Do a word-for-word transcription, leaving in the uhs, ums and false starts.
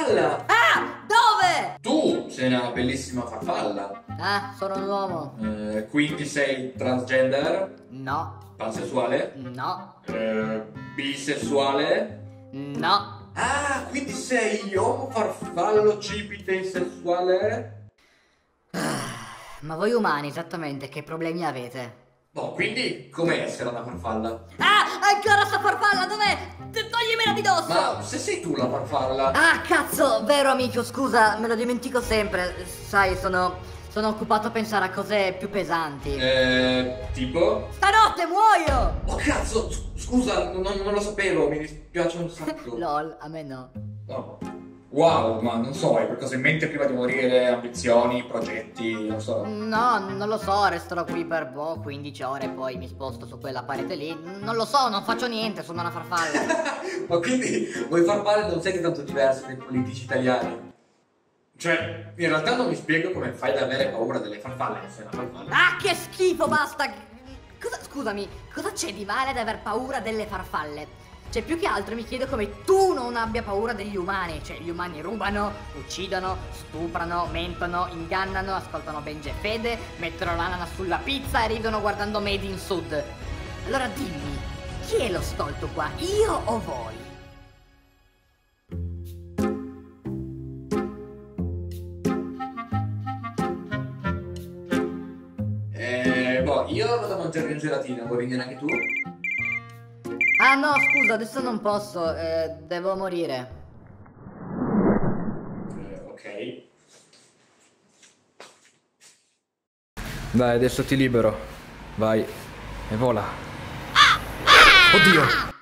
farfalla! Ah! Dove? Tu sei una bellissima farfalla. Ah, sono un uomo. Eh, quindi sei transgender? No. Pansessuale? No. Eh, bisessuale? No. Ah, quindi sei uomo farfallo cipite sessuale? Ma voi umani, esattamente, che problemi avete? Boh, quindi com'è essere una farfalla? Ah! Ancora sta farfalla, dov'è? T- Togllimela di dosso! Ma se sei tu la farfalla? Ah, cazzo, vero amico, scusa, me lo dimentico sempre. Sai, sono... sono occupato a pensare a cose più pesanti. Eh, tipo? Stanotte muoio! Oh cazzo, s- scusa, non, non lo sapevo, mi dispiace un sacco. Lol, a me no. Oh. Wow, ma non so, hai qualcosa in mente prima di morire? Ambizioni, progetti, non so. No, non lo so, resterò qui per boh, quindici ore e poi mi sposto su quella parete lì. Non lo so, non faccio niente, sono una farfalla. Ma quindi vuoi far male non sei tanto diverso dai politici italiani? Cioè, in realtà non mi spiego come fai ad avere paura delle farfalle, sei una farfalla. Ah, che schifo, basta! Cosa, scusami, cosa c'è di male ad aver paura delle farfalle? Cioè, più che altro mi chiedo come tu non abbia paura degli umani. Cioè, gli umani rubano, uccidono, stuprano, mentono, ingannano, ascoltano Benji e Fede, mettono l'ananas sulla pizza e ridono guardando Made in Sud. Allora dimmi, chi è lo stolto qua, io o voi? Eh, boh, io vado a mangiare una gelatina, vuoi venire anche tu? Ah no, scusa, adesso non posso, eh, devo morire. Eh, ok. Dai, adesso ti libero. Vai. E vola. Oddio!